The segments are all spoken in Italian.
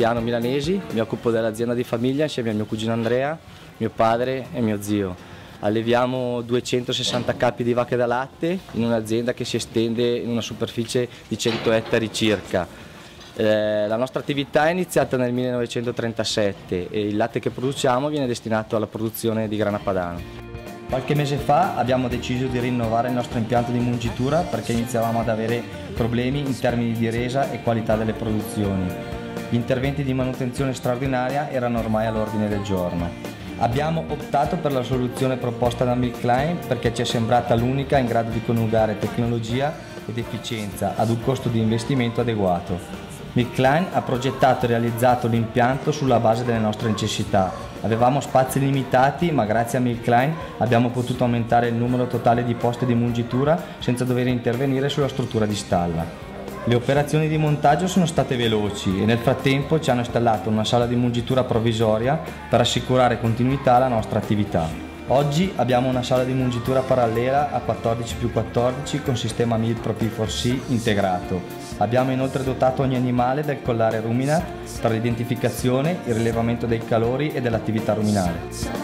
Cristiano Milanesi, mi occupo dell'azienda di famiglia insieme a mio cugino Andrea, mio padre e mio zio. Alleviamo 260 capi di vacche da latte in un'azienda che si estende in una superficie di 100 ettari circa. La nostra attività è iniziata nel 1937 e il latte che produciamo viene destinato alla produzione di grana padano. Qualche mese fa abbiamo deciso di rinnovare il nostro impianto di mungitura perché iniziavamo ad avere problemi in termini di resa e qualità delle produzioni. Gli interventi di manutenzione straordinaria erano ormai all'ordine del giorno. Abbiamo optato per la soluzione proposta da Milkline perché ci è sembrata l'unica in grado di coniugare tecnologia ed efficienza ad un costo di investimento adeguato. Milkline ha progettato e realizzato l'impianto sulla base delle nostre necessità. Avevamo spazi limitati, ma grazie a Milkline abbiamo potuto aumentare il numero totale di poste di mungitura senza dover intervenire sulla struttura di stalla. Le operazioni di montaggio sono state veloci e nel frattempo ci hanno installato una sala di mungitura provvisoria per assicurare continuità alla nostra attività. Oggi abbiamo una sala di mungitura parallela a 14+14 con sistema Milpro P4C integrato. Abbiamo inoltre dotato ogni animale del collare ruminant per l'identificazione, il rilevamento dei calori e dell'attività ruminale.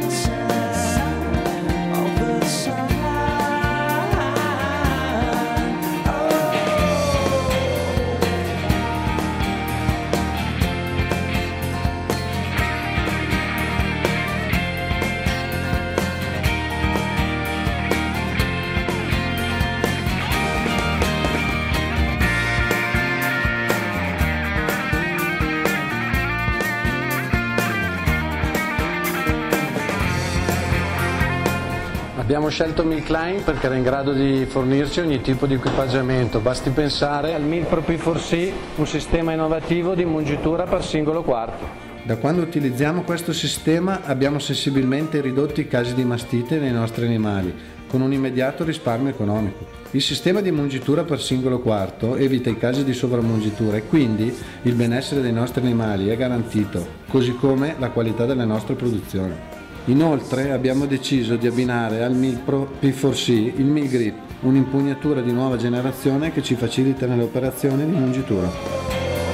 Abbiamo scelto Milkline perché era in grado di fornirci ogni tipo di equipaggiamento, basti pensare al Milpro P4C, un sistema innovativo di mungitura per singolo quarto. Da quando utilizziamo questo sistema abbiamo sensibilmente ridotto i casi di mastite nei nostri animali, con un immediato risparmio economico. Il sistema di mungitura per singolo quarto evita i casi di sovramungitura e quindi il benessere dei nostri animali è garantito, così come la qualità delle nostre produzioni. Inoltre abbiamo deciso di abbinare al Milpro P4C il Milgrip, un'impugnatura di nuova generazione che ci facilita nelle operazioni di mungitura.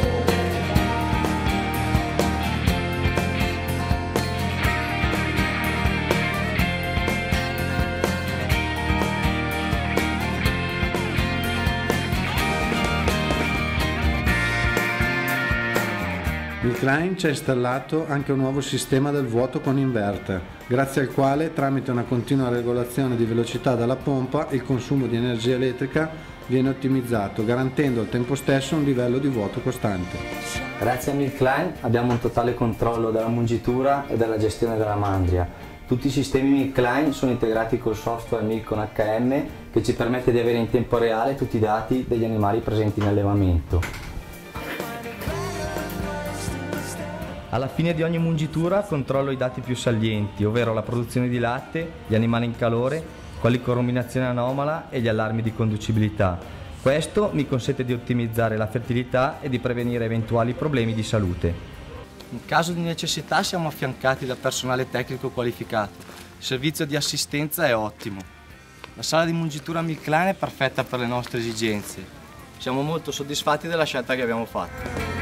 Milkline ci ha installato anche un nuovo sistema del vuoto con inverter, grazie al quale tramite una continua regolazione di velocità dalla pompa il consumo di energia elettrica viene ottimizzato, garantendo al tempo stesso un livello di vuoto costante. Grazie a Milkline abbiamo un totale controllo della mungitura e della gestione della mandria. Tutti i sistemi Milkline sono integrati col software Milcon HM che ci permette di avere in tempo reale tutti i dati degli animali presenti in allevamento. Alla fine di ogni mungitura controllo i dati più salienti, ovvero la produzione di latte, gli animali in calore, quelli con ruminazione anomala e gli allarmi di conducibilità. Questo mi consente di ottimizzare la fertilità e di prevenire eventuali problemi di salute. In caso di necessità siamo affiancati da personale tecnico qualificato. Il servizio di assistenza è ottimo. La sala di mungitura Milkline è perfetta per le nostre esigenze. Siamo molto soddisfatti della scelta che abbiamo fatto.